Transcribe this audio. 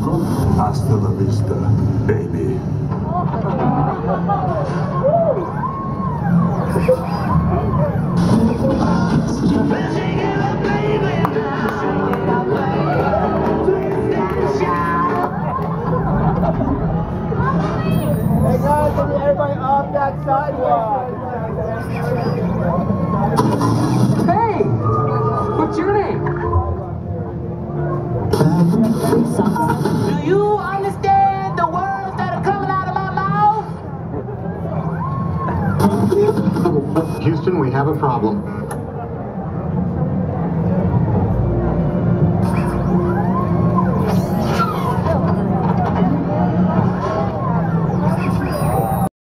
Hasta la vista, baby. Hey guys, can you everybody off that sidewalk? Hey! What's your name? Do you understand the words that are coming out of my mouth? Houston, we have a problem.